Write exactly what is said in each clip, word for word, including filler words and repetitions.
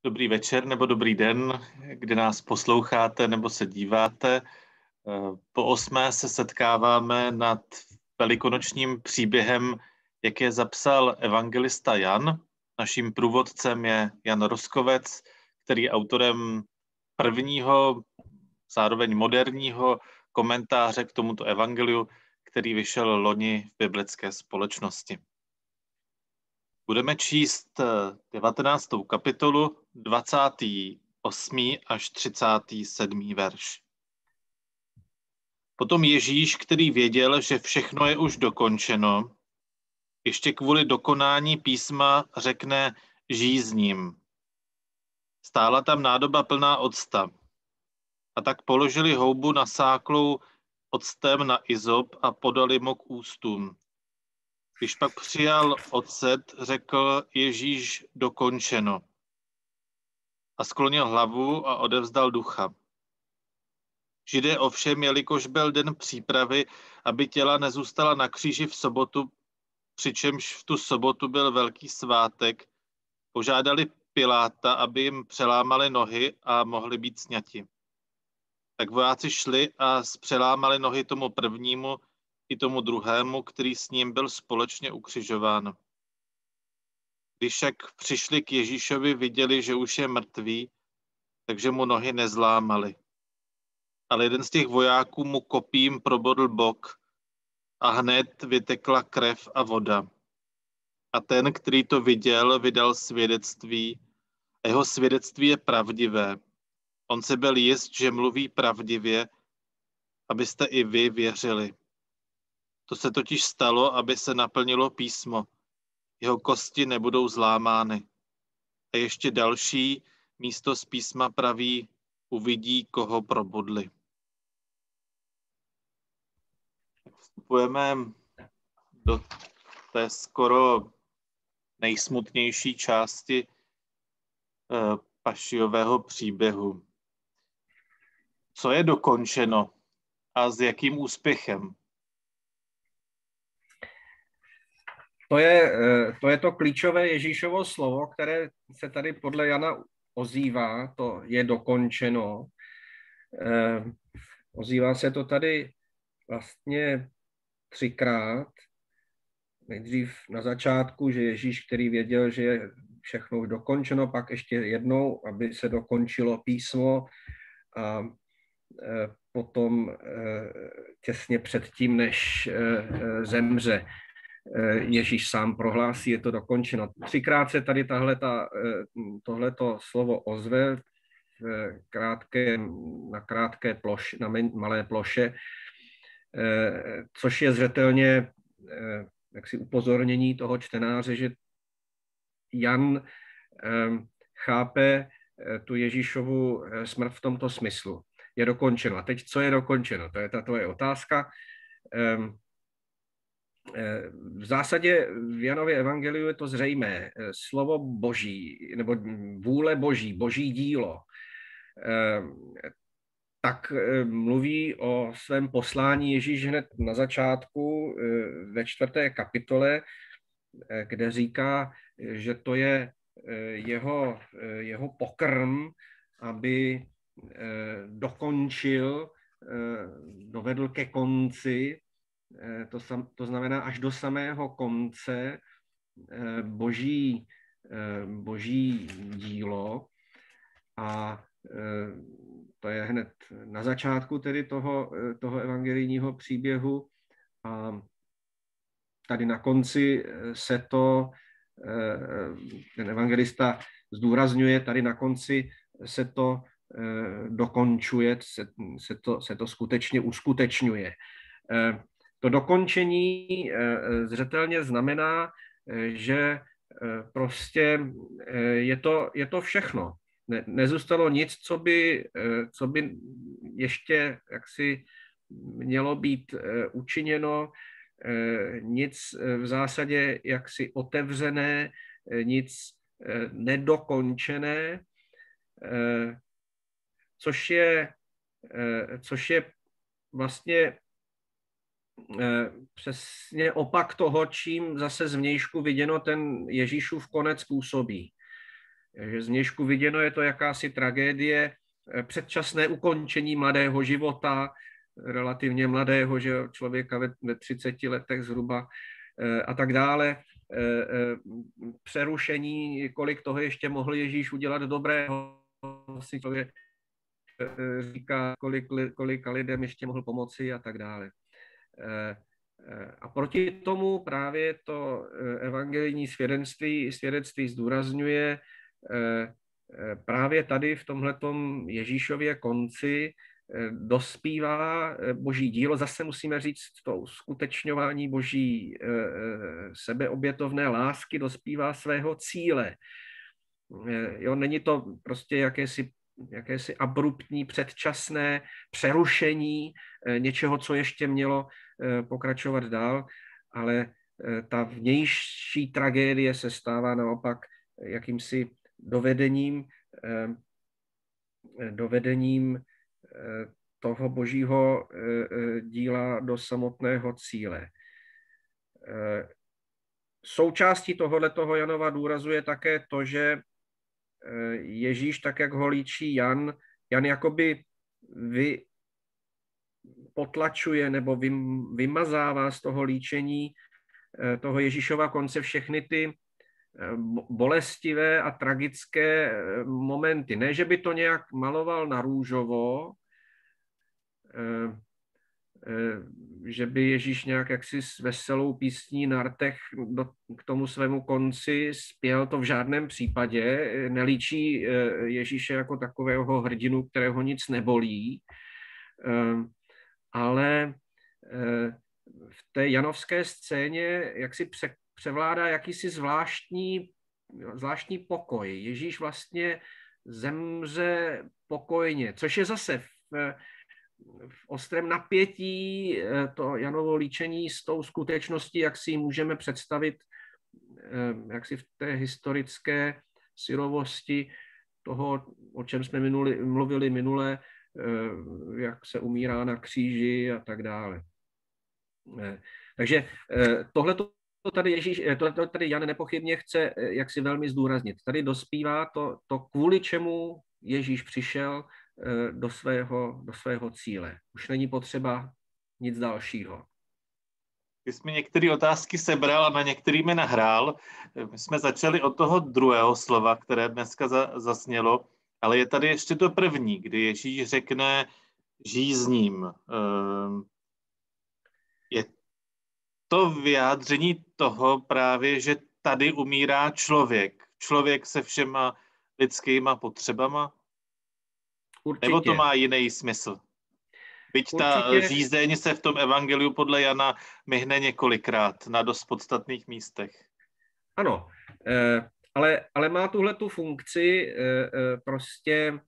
Dobrý večer nebo dobrý den, kde nás posloucháte nebo se díváte. Po osmé se setkáváme nad velikonočním příběhem, jak je zapsal evangelista Jan. Naším průvodcem je Jan Roskovec, který je autorem prvního, zároveň moderního komentáře k tomuto evangeliu, který vyšel loni v biblické společnosti. Budeme číst devatenáctou kapitolu, dvacátý osmý až třicátý sedmý verš. Potom Ježíš, který věděl, že všechno je už dokončeno, ještě kvůli dokonání písma řekne žízním. Stála tam nádoba plná octa. A tak položili houbu nasáklou octem na izop a podali mu k ústům. Když pak přijal ocet, řekl Ježíš dokončeno. A sklonil hlavu a odevzdal ducha. Židé ovšem, jelikož byl den přípravy, aby těla nezůstala na kříži v sobotu, přičemž v tu sobotu byl velký svátek, požádali Piláta, aby jim přelámali nohy a mohli být sňati. Tak vojáci šli a přelámali nohy tomu prvnímu i tomu druhému, který s ním byl společně ukřižován. Když však přišli k Ježíšovi, viděli, že už je mrtvý, takže mu nohy nezlámali. Ale jeden z těch vojáků mu kopím probodl bok a hned vytekla krev a voda. A ten, který to viděl, vydal svědectví a jeho svědectví je pravdivé. On se byl jist, že mluví pravdivě, abyste i vy věřili. To se totiž stalo, aby se naplnilo písmo. Jeho kosti nebudou zlámány. A ještě další místo z písma praví, uvidí, koho probodli. Vstupujeme do té skoro nejsmutnější části eh, Pašiového příběhu. Co je dokončeno a s jakým úspěchem? To je, to je to klíčové Ježíšovo slovo, které se tady podle Jana ozývá, to je dokončeno. Eh, ozývá se to tady vlastně třikrát. Nejdřív na začátku, že Ježíš, který věděl, že je všechno už dokončeno, pak ještě jednou, aby se dokončilo písmo a eh, potom eh, těsně předtím, než eh, zemře. Ježíš sám prohlásí, je to dokončeno. Třikrát se tady tahleta, tohleto slovo ozve v krátké, na krátké ploš, na malé ploše, což je zřetelně jaksi upozornění toho čtenáře, že Jan chápe tu Ježíšovu smrt v tomto smyslu. Je dokončeno. A teď, co je dokončeno? To je ta tvoje otázka. V zásadě v Janově evangeliu je to zřejmé. Slovo Boží, nebo vůle Boží, Boží dílo, tak mluví o svém poslání Ježíš hned na začátku ve čtvrté kapitole, kde říká, že to je jeho, jeho pokrm, aby dokončil, dovedl ke konci. To, sam, to znamená až do samého konce boží, boží dílo a to je hned na začátku tedy toho, toho evangelijního příběhu a tady na konci se to, ten evangelista zdůrazňuje, tady na konci se to dokončuje, se, se, to, se to skutečně uskutečňuje. To dokončení zřetelně znamená, že prostě je to, je to všechno. Ne, nezůstalo nic, co by, co by ještě jaksi mělo být učiněno, nic v zásadě jaksi otevřené, nic nedokončené, což je, což je vlastně přesně opak toho, čím zase zvnějšku viděno ten Ježíšův konec působí. že zvnějšku viděno je to jakási tragédie, předčasné ukončení mladého života, relativně mladého, že člověka ve, ve třiceti letech zhruba a tak dále. Přerušení, kolik toho ještě mohl Ježíš udělat dobrého, si člověk říká, kolik, kolika lidem ještě mohl pomoci a tak dále. A proti tomu právě to evangelijní svědectví, svědectví zdůrazňuje právě tady v tomhletom Ježíšově konci dospívá boží dílo. Zase musíme říct, to uskutečňování boží sebeobětovné lásky dospívá svého cíle. Jo, není to prostě jakési, jakési abruptní, předčasné přerušení něčeho, co ještě mělo pokračovat dál, ale ta vnější tragédie se stává naopak jakýmsi dovedením, dovedením toho božího díla do samotného cíle. Součástí tohoto Janova důrazu je také to, že Ježíš, tak jak ho líčí Jan, Jan jakoby vy, potlačuje nebo vym, vymazává z toho líčení toho Ježíšova konce všechny ty bolestivé a tragické momenty. Ne, že by to nějak maloval na růžovo, že by Ježíš nějak jaksi s veselou písní na rtech do, k tomu svému konci zpěl, to v žádném případě. Nelíčí Ježíše jako takového hrdinu, kterého nic nebolí, ale v té janovské scéně jaksi pře, převládá jakýsi zvláštní, zvláštní pokoj. Ježíš vlastně zemře pokojně, což je zase v, v ostrém napětí to Janovo líčení s tou skutečností, jak si ji můžeme představit, jak si v té historické syrovosti toho, o čem jsme minuli, mluvili minule, jak se umírá na kříži a tak dále. Takže tohle to tady Ježíš, to tady Jan nepochybně chce jak si velmi zdůraznit. Tady dospívá to, to, kvůli čemu Ježíš přišel do svého, do svého cíle. Už není potřeba nic dalšího. Ty jsi mi některé otázky sebral a na některými nahrál. My jsme začali od toho druhého slova, které dneska za, zasnělo, ale je tady ještě to první, kdy Ježíš řekne žízním. Je to vyjádření toho právě, že tady umírá člověk. Člověk se všema lidskýma potřebama? Určitě. Nebo to má jiný smysl? Byť ta Určitě. žízeň se v tom evangeliu podle Jana myhne několikrát na dost podstatných místech. Ano, ale, ale má tuhle tu funkci prostě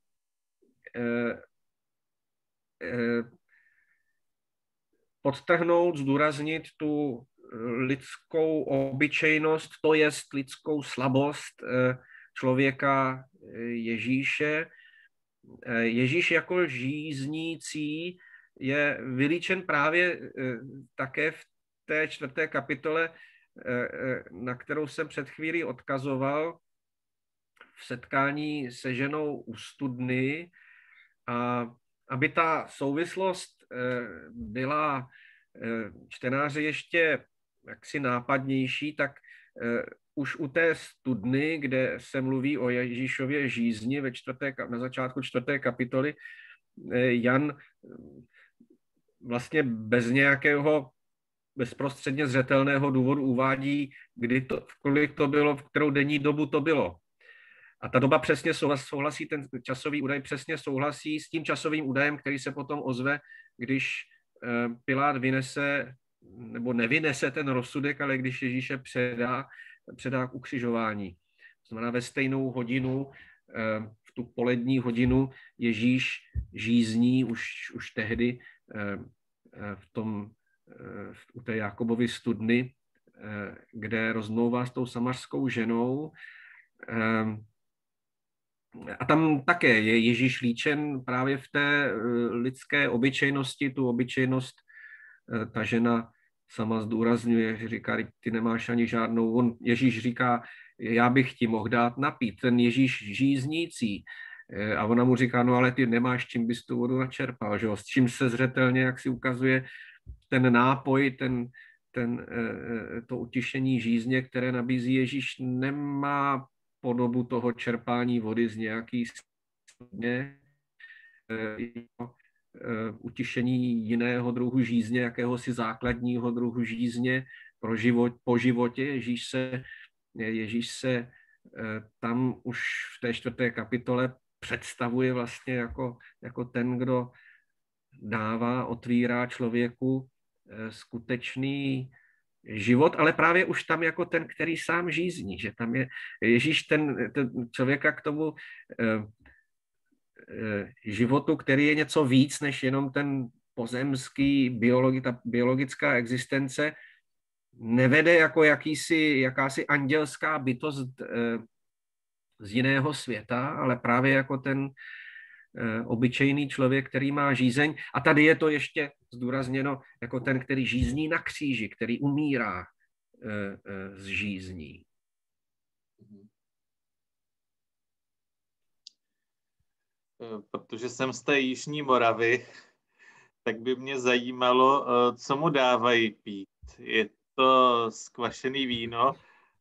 podtrhnout, zdůraznit tu lidskou obyčejnost, to jest lidskou slabost člověka Ježíše. Ježíš jako žíznící je vylíčen právě také v té čtvrté kapitole, na kterou jsem před chvílí odkazoval, v setkání se ženou u studny. A aby ta souvislost byla čtenáři ještě jaksi nápadnější, tak už u té studny, kde se mluví o Ježíšově žízni ve čtvrté, na začátku čtvrté kapitoly, Jan vlastně bez nějakého bezprostředně zřetelného důvodu uvádí, kdy to, kolik to bylo, v kterou denní dobu to bylo. A ta doba přesně souhlasí, ten časový údaj přesně souhlasí s tím časovým údajem, který se potom ozve, když Pilát vynese, nebo nevynese ten rozsudek, ale když Ježíše předá, předá k ukřižování. To znamená, ve stejnou hodinu, v tu polední hodinu, Ježíš žízní už, už tehdy v tom, u té Jakobovy studny, kde rozmlouvá s tou samařskou ženou. A tam také je Ježíš líčen právě v té lidské obyčejnosti, tu obyčejnost ta žena sama zdůrazňuje, že říká, ty nemáš ani žádnou, on, Ježíš říká, já bych ti mohl dát napít, ten Ježíš žíznící. A ona mu říká, no ale ty nemáš, čím bys tu vodu načerpal, že jo? S čím se zřetelně, jak si ukazuje, ten nápoj, ten, ten, to utišení žízně, které nabízí Ježíš, nemá podobu toho čerpání vody z nějaký studně, utišení jiného druhu žízně, jakéhosi základního druhu žízně pro život, po životě. Ježíš se, Ježíš se tam už v té čtvrté kapitole představuje vlastně jako, jako ten, kdo dává, otvírá člověku skutečný život, ale právě už tam jako ten, který sám žízní, že tam je Ježíš ten, ten člověka k tomu životu, který je něco víc než jenom ten pozemský, biologi, ta biologická existence, nevede jako jakýsi, jakási andělská bytost z jiného světa, ale právě jako ten obyčejný člověk, který má žízeň. A tady je to ještě zdůrazněno jako ten, který žízní na kříži, který umírá z žízní. Protože jsem z té Jižní Moravy, tak by mě zajímalo, co mu dávají pít. Je to skvašený víno.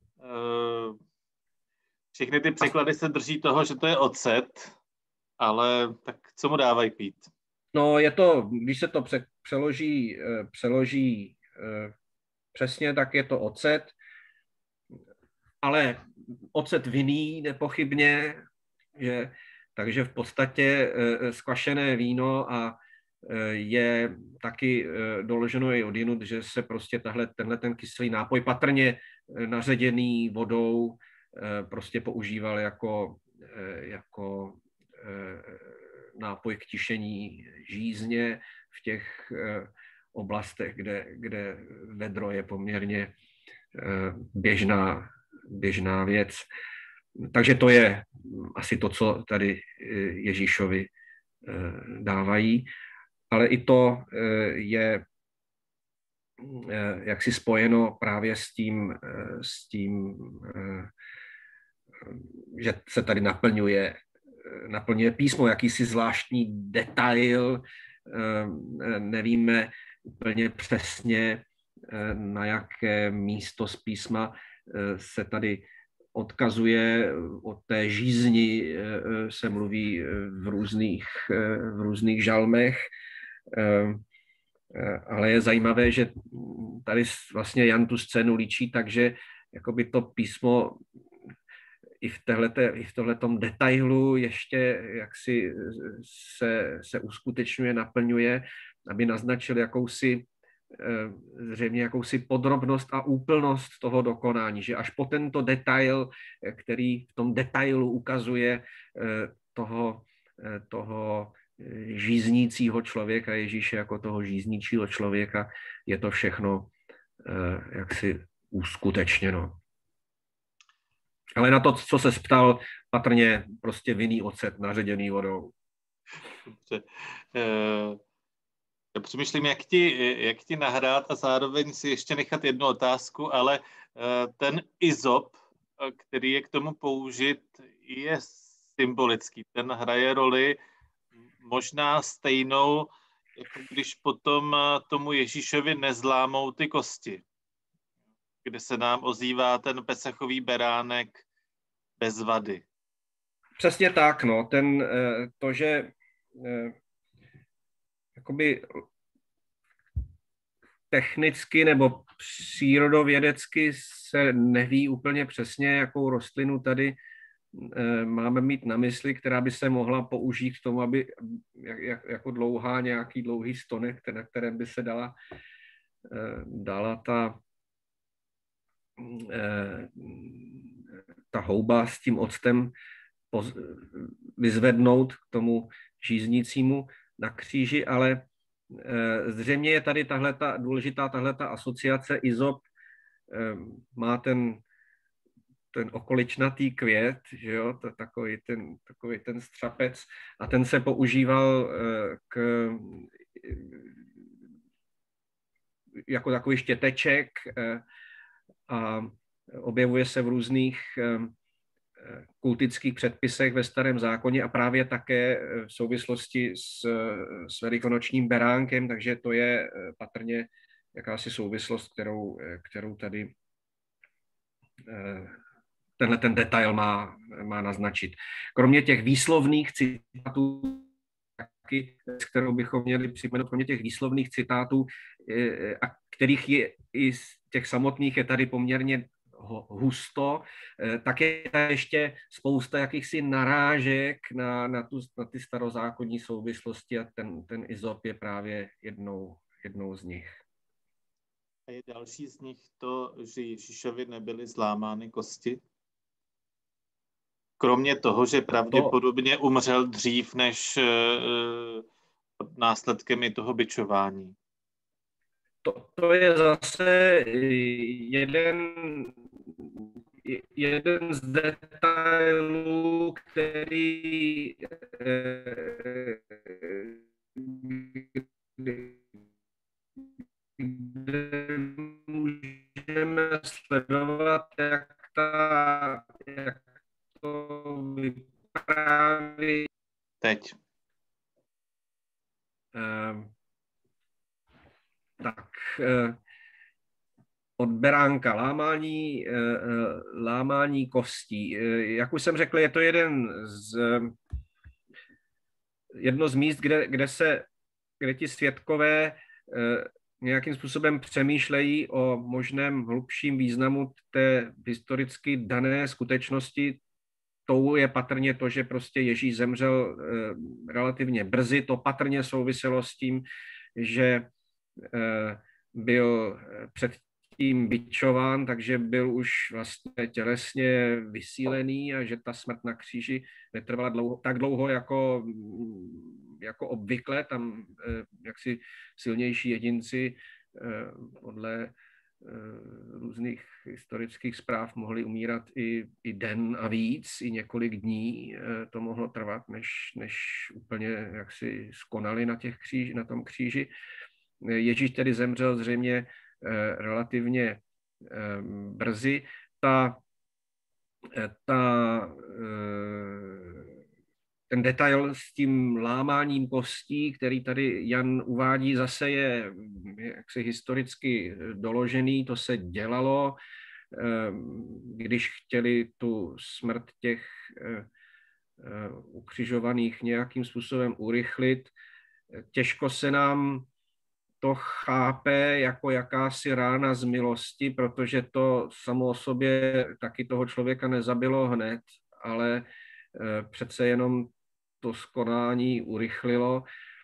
Všechny ty překlady se drží toho, že to je ocet, ale tak co mu dávají pít? No je to, když se to přeloží, přeloží přesně, tak je to ocet, ale ocet vinný nepochybně, že takže v podstatě skvašené víno a je taky doloženo i odjinud, že se prostě tahle, tenhle ten kyselý nápoj patrně naředěný vodou prostě používal jako, jako nápoj k tišení žízně v těch oblastech, kde, kde vedro je poměrně běžná, běžná věc. Takže to je asi to, co tady Ježíšovi dávají, ale i to je jaksi spojeno právě s tím, s tím, že se tady naplňuje, naplňuje písmo, jakýsi zvláštní detail, nevíme úplně přesně, na jaké místo z písma se tady odkazuje, o té žízni se mluví v různých, v různých žalmech, ale je zajímavé, že tady vlastně Jan tu scénu líčí, takže jakoby to písmo i v, téhleté, i v tohletom detailu ještě jaksi se, se uskutečňuje, naplňuje, aby naznačil jakousi zřejmě jakousi podrobnost a úplnost toho dokonání, že až po tento detail, který v tom detailu ukazuje toho, toho žíznícího člověka, Ježíše jako toho žíznícího člověka, je to všechno jaksi uskutečněno. Ale na to, co se ptal, patrně prostě vinný ocet naředěný vodou. Dobře. Já přemýšlím, jak ti, jak ti nahrát a zároveň si ještě nechat jednu otázku, ale ten izop, který je k tomu použit, je symbolický. Ten hraje roli možná stejnou, jako když potom tomu Ježíšovi nezlámou ty kosti, kde se nám ozývá ten pesachový beránek bez vady. Přesně tak, no. Ten, to, že jakoby technicky nebo přírodovědecky se neví úplně přesně, jakou rostlinu tady máme mít na mysli, která by se mohla použít k tomu, aby jak, jako dlouhá, nějaký dlouhý stonek, na kterém by se dala, dala ta, ta houba s tím octem vyzvednout k tomu žíznícímu na kříži, ale zřejmě je tady tahleta, důležitá tahleta asociace. Izop má ten, ten okoličnatý květ, že jo, to, takový, ten, takový ten střapec, a ten se používal k, jako takový štěteček a objevuje se v různých kultických předpisech ve Starém zákoně a právě také v souvislosti s, s velikonočním beránkem, takže to je patrně jakási souvislost, kterou, kterou tady tenhle ten detail má, má naznačit. Kromě těch výslovných citátů, s kterou bychom měli připomenout, kromě těch výslovných citátů, a kterých je i z těch samotných je tady poměrně husto, tak je tady ještě spousta jakýchsi narážek na, na, tu, na ty starozákonní souvislosti a ten, ten Izop je právě jednou, jednou z nich. A je další z nich to, že Ježíšovi nebyly zlámány kosti? Kromě toho, že pravděpodobně umřel dřív než uh, následkem i toho bičování. To, to je zase jeden, jeden z detailů, který kde můžeme sledovat, jak, ta, jak to vypráví. Teď. Um, tak, uh, od beránka, lámání, uh, lámání kostí. Uh, jak už jsem řekl, je to jeden z, uh, jedno z míst, kde, kde se, kde ti svědkové uh, nějakým způsobem přemýšlejí o možném hlubším významu té historicky dané skutečnosti. Tou je patrně to, že prostě Ježíš zemřel relativně brzy. To patrně souviselo s tím, že byl předtím bičován, takže byl už vlastně tělesně vysílený a že ta smrt na kříži netrvala dlouho, tak dlouho jako, jako obvykle. Tam jaksi silnější jedinci podle různých historických zpráv mohli umírat i, i den a víc, i několik dní to mohlo trvat, než, než úplně jaksi skonali na, těch kříž, na tom kříži. Ježíš tedy zemřel zřejmě relativně brzy. Ta, ta, ten detail s tím lámáním kostí, který tady Jan uvádí, zase je jaksi historicky doložený. To se dělalo, když chtěli tu smrt těch ukřižovaných nějakým způsobem urychlit. Těžko se nám to chápe jako jakási rána z milosti, protože to samo o sobě taky toho člověka nezabilo hned, ale přece jenom to skonání urychlilo.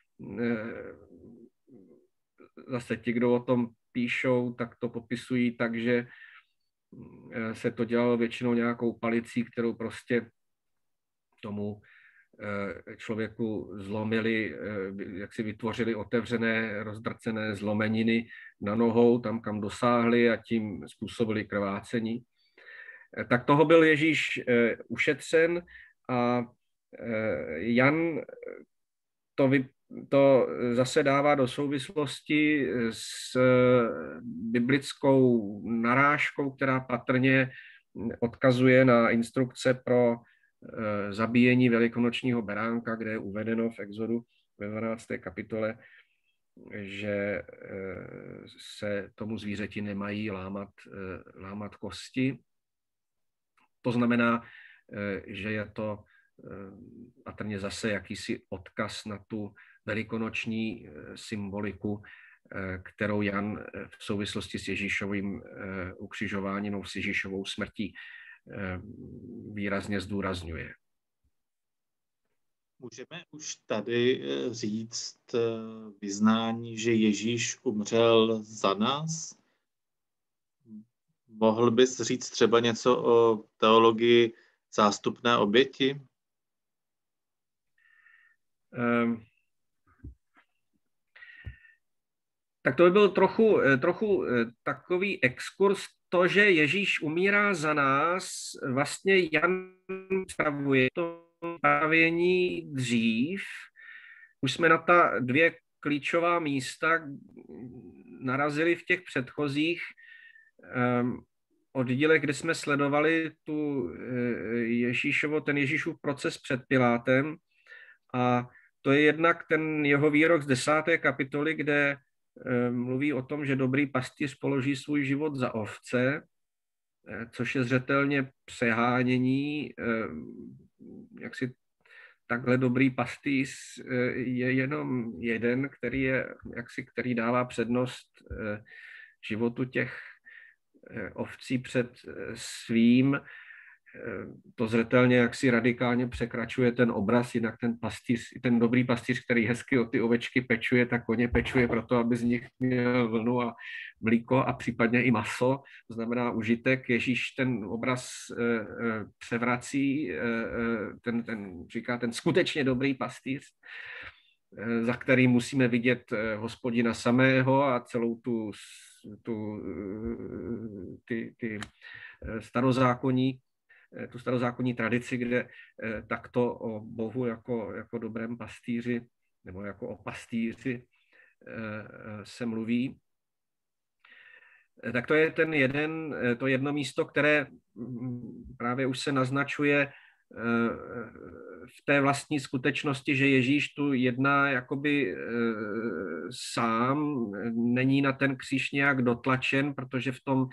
Zase ti, kdo o tom píšou, tak to popisují tak, že se to dělalo většinou nějakou palicí, kterou prostě tomu člověku zlomili, jak si vytvořili otevřené, rozdrcené zlomeniny na nohou, tam, kam dosáhli a tím způsobili krvácení. Tak toho byl Ježíš ušetřen a Jan to, vy, to zase dává do souvislosti s biblickou narážkou, která patrně odkazuje na instrukce pro zabíjení velikonočního beránka, kde je uvedeno v Exodu ve dvanácté kapitole, že se tomu zvířeti nemají lámat, lámat kosti. To znamená, že je to patrně zase jakýsi odkaz na tu velikonoční symboliku, kterou Jan v souvislosti s Ježíšovým ukřižováním nebo s Ježíšovou smrtí výrazně zdůrazňuje. Můžeme už tady říct vyznání, že Ježíš umřel za nás? Mohl bys říct třeba něco o teologii zástupné oběti? Um, tak to by byl trochu, trochu takový exkurs. To, že Ježíš umírá za nás, vlastně Jan připravuje to pravění dřív. Už jsme na ta dvě klíčová místa narazili v těch předchozích. oddílech, kdy jsme sledovali tu Ježíšovo, ten Ježíšův proces před Pilátem, a to je jednak ten jeho výrok z desáté kapitoly, kde mluví o tom, že dobrý pastýř položí svůj život za ovce, což je zřetelně přehánění, jak si takhle dobrý pastýř je jenom jeden, který, je, jaksi, který dává přednost životu těch ovcí před svým. To zřetelně jaksi radikálně překračuje ten obraz, jinak ten pastýř, ten dobrý pastýř, který hezky o ty ovečky pečuje, tak koně pečuje proto, aby z nich měl vlnu a mlíko a případně i maso, to znamená užitek. Ježíš ten obraz převrací, ten, ten, říká ten skutečně dobrý pastýř, za který musíme vidět Hospodina samého a celou tu, tu ty, ty starozákonní tu starozákonní tradici, kde takto o Bohu jako, jako dobrém pastýři nebo jako o pastýři se mluví. Tak to je ten jeden, to jedno místo, které právě už se naznačuje v té vlastní skutečnosti, že Ježíš tu jedná jakoby sám, není na ten kříž nějak dotlačen, protože v tom,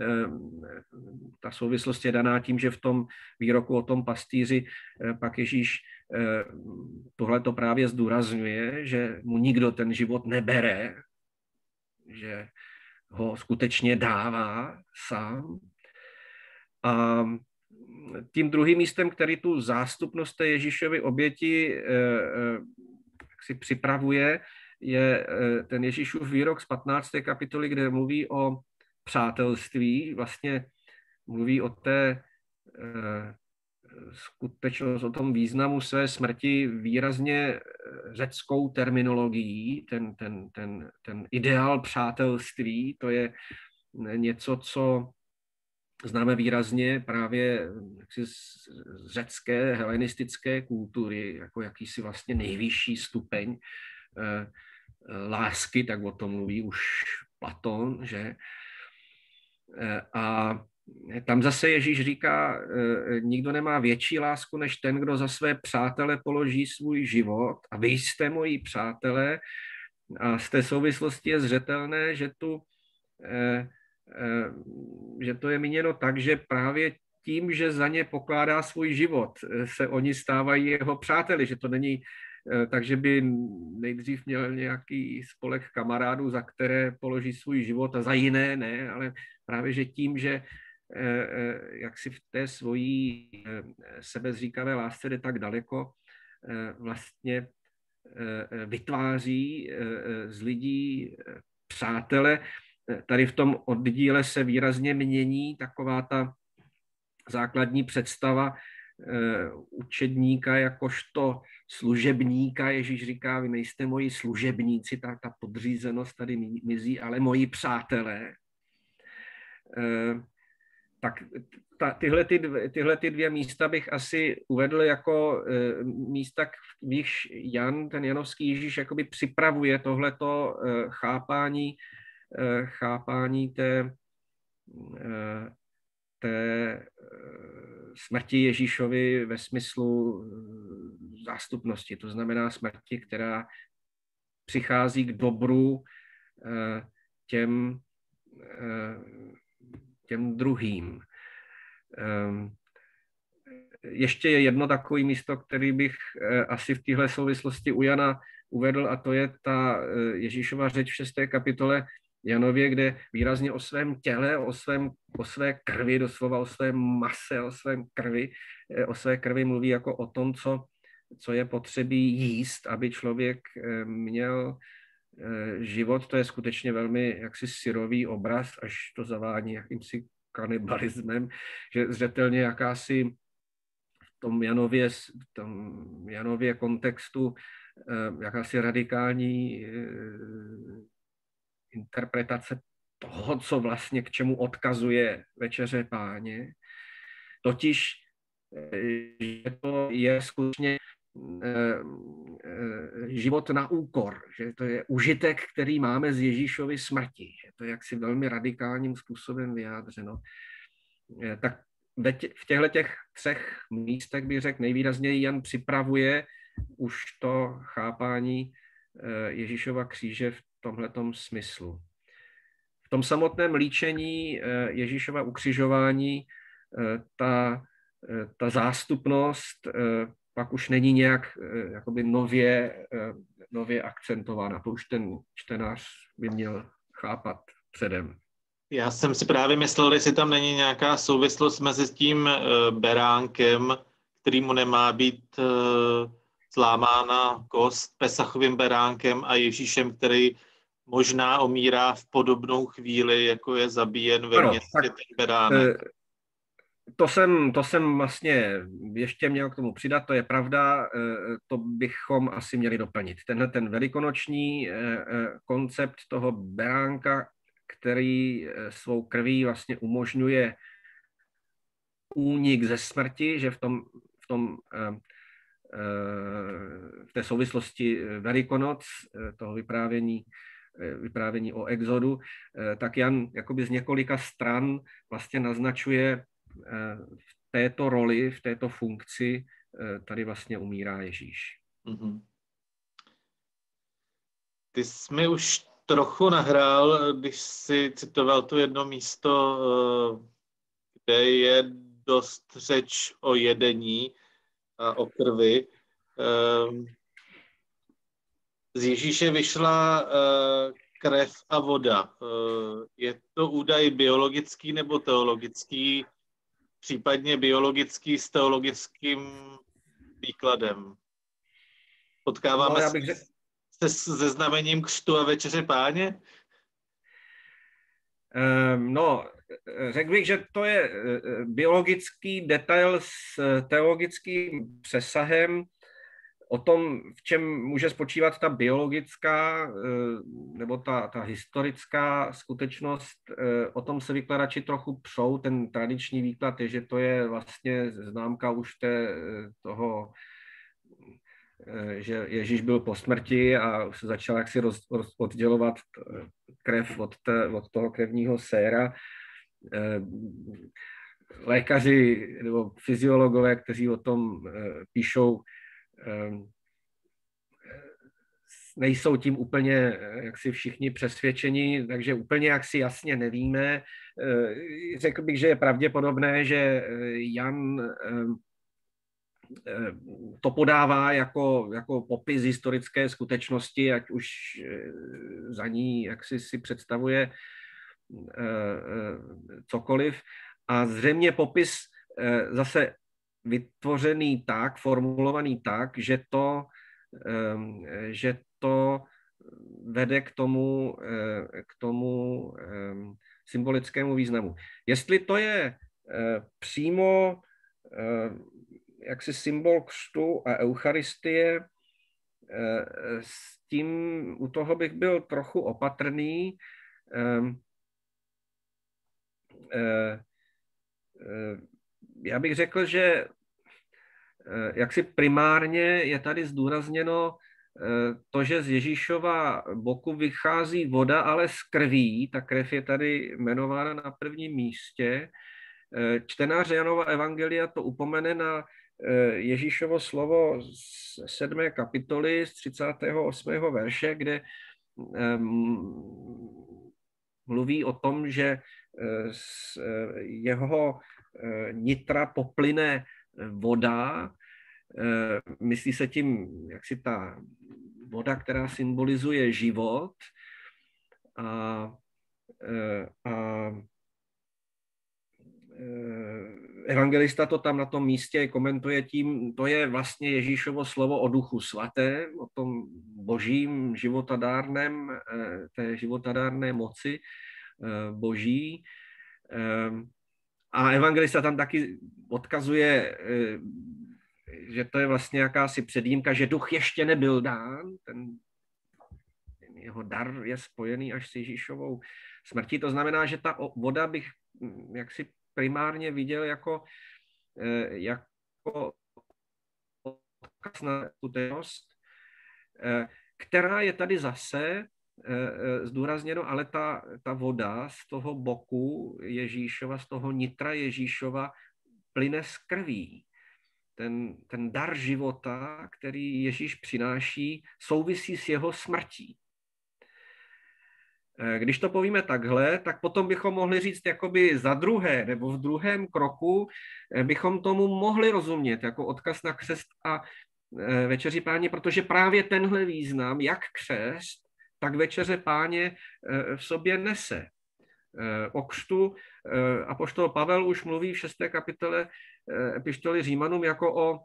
ta souvislost je daná tím, že v tom výroku o tom pastýři pak Ježíš tohle to právě zdůrazňuje, že mu nikdo ten život nebere, že ho skutečně dává sám. A tím druhým místem, který tu zástupnost té Ježíšovy oběti eh, eh, si připravuje, je eh, ten Ježíšův výrok z patnácté kapitoly, kde mluví o přátelství, vlastně mluví o té eh, skutečnost, o tom významu své smrti výrazně řeckou terminologií. Ten, ten, ten, ten ideál přátelství, to je něco, co známe výrazně právě z řecké helenistické kultury, jako jakýsi vlastně nejvyšší stupeň eh, lásky, tak o tom mluví už Platón, že? Eh, a tam zase Ježíš říká, eh, nikdo nemá větší lásku, než ten, kdo za své přátele položí svůj život, a vy jste moji přátelé. A z té souvislosti je zřetelné, že tu eh, že to je míněno tak, že právě tím, že za ně pokládá svůj život, se oni stávají jeho přáteli, že to není tak, že by nejdřív měl nějaký spolek kamarádů, za které položí svůj život a za jiné ne, ale právě, že tím, že jak si v té svojí sebezříkavé lásce jde tak daleko, vlastně vytváří z lidí přátele. Tady v tom oddíle se výrazně mění taková ta základní představa učedníka jakožto služebníka. Ježíš říká, vy nejste moji služebníci, ta, ta podřízenost tady mizí, ale moji přátelé. Tak ta, tyhle, ty, tyhle ty dvě místa bych asi uvedl jako místa, v nichž Jan, ten janovský Ježíš, jakoby připravuje tohleto chápání chápání té, té smrti Ježíšovi ve smyslu zástupnosti. To znamená smrti, která přichází k dobru těm, těm druhým. Ještě je jedno takové místo, který bych asi v téhle souvislosti u Jana uvedl, a to je ta Ježíšova řeč v šesté kapitole Janově, kde výrazně o svém těle, o, svém, o své krvi, doslova o svém mase, o svém krvi, o své krvi mluví jako o tom, co, co je potřebí jíst, aby člověk měl život. To je skutečně velmi jaksi syrový obraz, až to zavání jakýmsi kanibalismem, že zřetelně jakási v tom Janově, v tom Janově kontextu jakási radikální interpretace toho, co vlastně k čemu odkazuje Večeře Páně, totiž, že to je skutečně život na úkor, že to je užitek, který máme z Ježíšovy smrti. Je to jaksi velmi radikálním způsobem vyjádřeno. tak v těchto těch třech místech bych řekl nejvýrazněji Jan připravuje už to chápání Ježíšova kříže v tomhletom smyslu. V tom samotném líčení Ježíšova ukřižování ta, ta zástupnost pak už není nějak jakoby nově, nově akcentována. To už ten čtenář by měl chápat předem. Já jsem si právě myslel, jestli tam není nějaká souvislost mezi tím beránkem, kterýmu nemá být zlámána kost, Pesachovým beránkem, a Ježíšem, který možná omírá v podobnou chvíli, jako je zabíjen ve ano, městě ten beránek. To jsem, to jsem vlastně ještě měl k tomu přidat, to je pravda, to bychom asi měli doplnit. Tenhle ten velikonoční koncept toho beránka, který svou krví vlastně umožňuje únik ze smrti, že v tom, v tom v té souvislosti Velikonoc, toho vyprávění, vyprávění o exodu, tak Jan jakoby z několika stran vlastně naznačuje v této roli, v této funkci tady vlastně umírá Ježíš. Mm-hmm. Ty jsi mi už trochu nahrál, když jsi citoval to jedno místo, kde je dost řeč o jedení a o krvi. Z Ježíše vyšla krev a voda. Je to údaj biologický nebo teologický, případně biologický s teologickým výkladem? Potkáváme no, já se, bych řek... se se znamením křtu a večeře Páně? Um, no, řekl bych, že to je biologický detail s teologickým přesahem. O tom, v čem může spočívat ta biologická nebo ta, ta historická skutečnost, o tom se vykladači trochu přou. Ten tradiční výklad je, že to je vlastně známka už té, toho, že Ježíš byl po smrti a už se začal jaksi roz, roz, oddělovat krev od, te, od toho krevního séra. Lékaři nebo fyziologové, kteří o tom píšou, nejsou tím úplně jaksi všichni přesvědčeni, takže úplně jaksi jasně nevíme. Řekl bych, že je pravděpodobné, že Jan to podává jako, jako popis historické skutečnosti, ať už za ní jaksi si představuje cokoliv. A zřejmě popis zase vytvořený tak, formulovaný tak, že to, že to vede k tomu, k tomu symbolickému významu. Jestli to je přímo jaksi symbol křtu a eucharistie, s tím u toho bych byl trochu opatrný. Já bych řekl, že jaksi primárně je tady zdůrazněno to, že z Ježíšova boku vychází voda, ale z krví. Ta krev je tady jmenována na prvním místě. Čtenář Janova evangelia to upomene na Ježíšovo slovo z sedmé kapitoly z třicátého osmého verše, kde mluví o tom, že z jeho nitra poplyne voda. Myslí se tím, jak si ta voda, která symbolizuje život. A, a evangelista to tam na tom místě komentuje tím, to je vlastně Ježíšovo slovo o Duchu Svatém, o tom božím životadárném, té životadárné moci boží. A evangelista tam taky odkazuje, že to je vlastně jakási předjímka, že duch ještě nebyl dán, ten jeho dar je spojený až s Ježíšovou smrtí. To znamená, že ta voda bych jaksi primárně viděl jako, jako odkaz na skutečnost, která je tady zase zdůrazněno, ale ta, ta voda z toho boku Ježíšova, z toho nitra Ježíšova plyne z krví. Ten, ten dar života, který Ježíš přináší, souvisí s jeho smrtí. Když to povíme takhle, tak potom bychom mohli říct jakoby za druhé, nebo v druhém kroku bychom tomu mohli rozumět jako odkaz na křest a večeři Páně, protože právě tenhle význam, jak křest, tak večeře Páně v sobě nese. O křtu apoštol Pavel už mluví v šesté kapitole epištoly Římanům jako o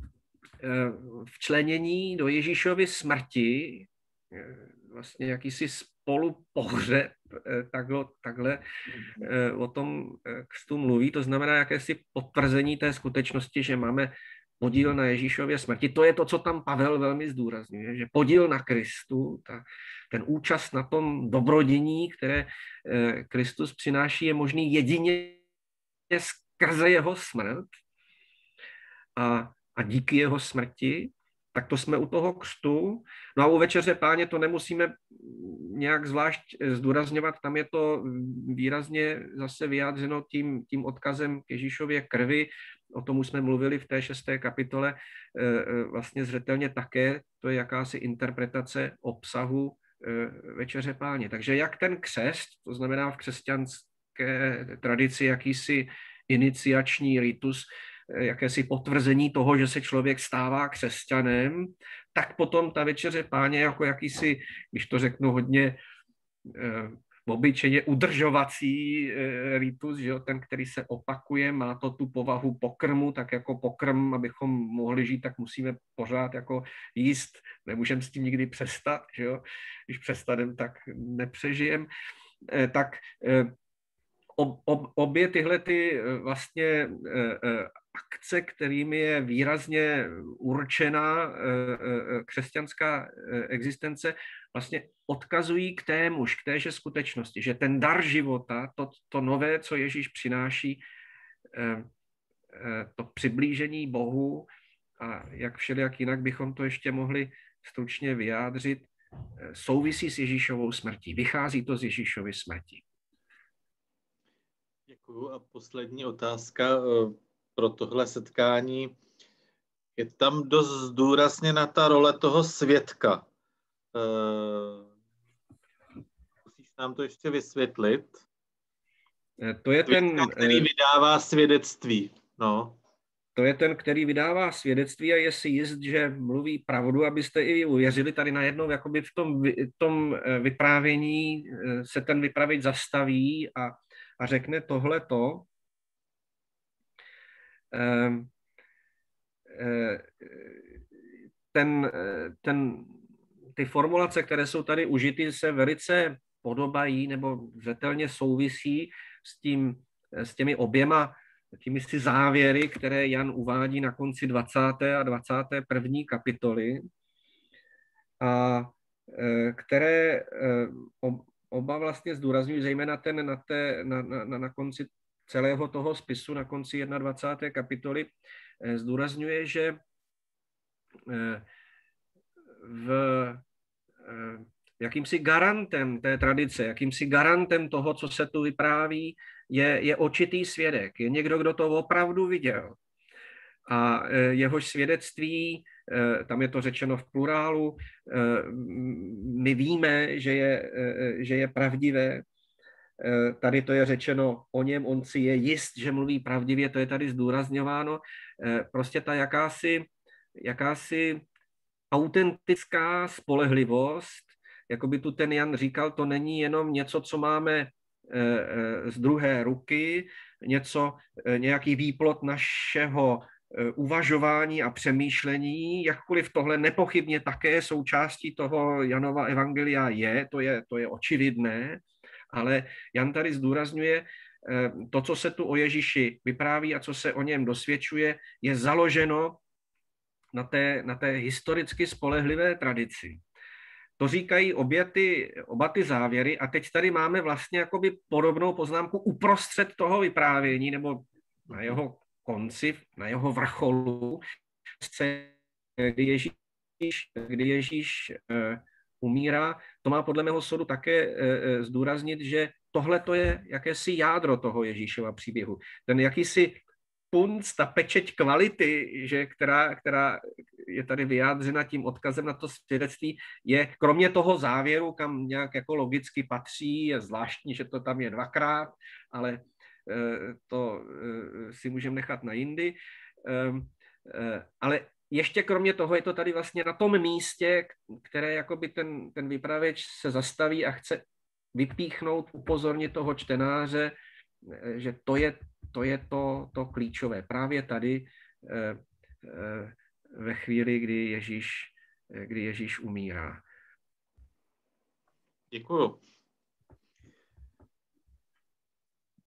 včlenění do Ježíšovy smrti, vlastně jakýsi spolupohřeb, takhle, takhle o tom křtu mluví, to znamená jakési potvrzení té skutečnosti, že máme podíl na Ježíšově smrti. To je to, co tam Pavel velmi zdůrazňuje, že podíl na Kristu, ta, ten účast na tom dobrodění, které Kristus přináší, je možný jedině skrze jeho smrt a, a díky jeho smrti, tak to jsme u toho křtu. No a u večeře Páně to nemusíme nějak zvlášť zdůrazňovat, tam je to výrazně zase vyjádřeno tím, tím odkazem k Ježíšově krvi, o tom už jsme mluvili v té šesté kapitole, vlastně zřetelně také, to je jakási interpretace obsahu večeře Páně. Takže jak ten křest, to znamená v křesťanské tradici jakýsi iniciační ritus, jakési potvrzení toho, že se člověk stává křesťanem, tak potom ta večeře Páně jako jakýsi, když to řeknu hodně eh, obyčejně, udržovací eh, ritus, že jo, ten, který se opakuje, má to tu povahu pokrmu, tak jako pokrm, abychom mohli žít, tak musíme pořád jako jíst, nemůžeme s tím nikdy přestat, že jo, když přestaneme, tak nepřežijem, eh, tak eh, ob, ob, obě tyhle ty vlastně eh, akce, kterými je výrazně určena křesťanská existence, vlastně odkazují k témuž, k téže skutečnosti, že ten dar života, to, to nové, co Ježíš přináší, to přiblížení Bohu a jak všelijak jinak bychom to ještě mohli stručně vyjádřit, souvisí s Ježíšovou smrtí. Vychází to z Ježíšovy smrti. Děkuju. A poslední otázka pro tohle setkání. Je tam dost zdůrazněna ta role toho svědka. Musíš nám to ještě vysvětlit? To je ten, svědka, který vydává svědectví. No. To je ten, který vydává svědectví a je si jist, že mluví pravdu, abyste i vy uvěřili. Tady najednou jakoby v tom, v tom vyprávění se ten vypravěč zastaví a, a řekne tohleto. Ten, ten, ty formulace, které jsou tady užity, se velice podobají nebo zřetelně souvisí s, tím, s těmi oběma těmi si závěry, které Jan uvádí na konci dvacáté a dvacáté první kapitoly, a které oba vlastně zdůrazňují, zejména ten na, té, na, na, na konci celého toho spisu, na konci dvacáté první kapitoly, zdůrazňuje, že v jakýmsi garantem té tradice, jakýmsi garantem toho, co se tu vypráví, je, je očitý svědek. Je někdo, kdo to opravdu viděl. A jehož svědectví, tam je to řečeno v plurálu, my víme, že je, že je pravdivé. Tady to je řečeno o něm, on si je jist, že mluví pravdivě, to je tady zdůrazňováno. Prostě ta jakási, jakási autentická spolehlivost, jako by tu ten Jan říkal, to není jenom něco, co máme z druhé ruky, něco, nějaký výplod našeho uvažování a přemýšlení, jakkoliv tohle nepochybně také součástí toho Janova evangelia je, to je, to je očividné, ale Jan tady zdůrazňuje, to, co se tu o Ježíši vypráví a co se o něm dosvědčuje, je založeno na té, na té historicky spolehlivé tradici. To říkají obě ty, oba ty závěry a teď tady máme vlastně jakoby podobnou poznámku uprostřed toho vyprávění nebo na jeho konci, na jeho vrcholu, kdy Ježíš, kdy Ježíš uh, umírá, to má podle mého soudu také zdůraznit, že tohle to je jakési jádro toho Ježíšova příběhu. Ten jakýsi punc, ta pečeť kvality, že, která, která je tady vyjádřena tím odkazem na to svědectví, je kromě toho závěru, kam nějak jako logicky patří, je zvláštní, že to tam je dvakrát, ale to si můžeme nechat na jindy. Ale ještě kromě toho je to tady vlastně na tom místě, které jakoby ten, ten vypravěč se zastaví a chce vypíchnout, upozornit toho čtenáře, že to je to, je to, to klíčové. Právě tady ve chvíli, kdy Ježíš, kdy Ježíš umírá. Děkuju.